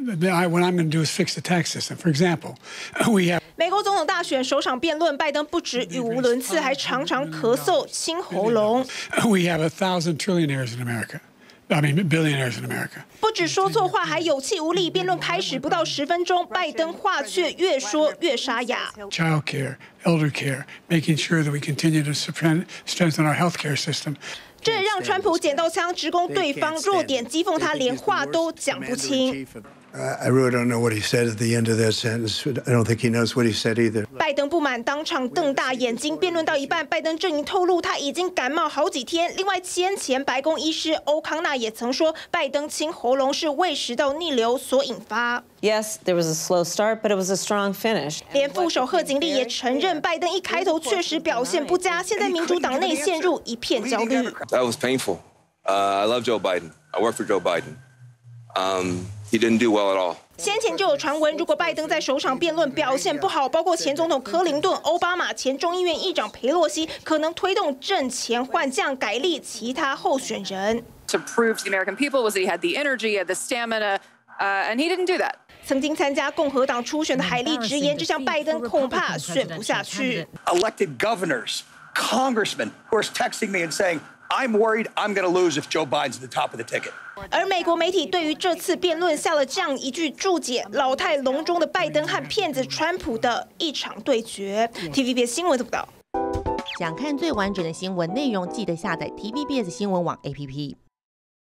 what I'm going to do is fix the tax system. For example, we have. 美国总统大选首场辩论，拜登不止语无伦次，还常常咳嗽、清喉咙。 We have 1,000 trillionaires in America. I mean, billionaires in America. 不止说错话，还有气无力。辩论开始不到10分钟，拜登话却越说越沙哑。 Child care, elder care, making sure that we continue to strengthen our healthcare system. 这也让川普捡到枪直攻对方弱点，讥讽他连话都讲不清。 I really don't know what he said at the end of that sentence. I don't think he knows what he said either. 拜登不满，当场瞪大眼睛。辩论到一半，拜登阵营透露他已经感冒好几天。另外，前白宫医师欧康纳也曾说，拜登清喉咙是胃食道逆流所引发。 Yes, there was a slow start, but it was a strong finish. 连副手贺锦丽也承认，拜登一开头确实表现不佳，现在民主党内陷入一片焦虑。 That was painful. I love Joe Biden. I work for Joe Biden. He didn't do well at all. 先前就有传闻，如果拜登在首场辩论表现不好，包括前总统克林顿、奥巴马、前众议院议长裴洛西，可能推动阵前换将，改立其他候选人。 To prove to the American people was that he had the energy, he had the stamina, and he didn't do that. 曾经参加共和党初选的海莉直言，这项拜登恐怕选不下去。 Elected governors, congressmen who are texting me and saying, I'm worried I'm going to lose if Joe Biden's at the top of the ticket. 而美国媒体对于这次辩论下了这样一句注解：老态龙钟的拜登和骗子川普的一场对决。TVBS 新闻报道。 想看最完整的新闻内容，记得下载 TVBS 新闻网 APP。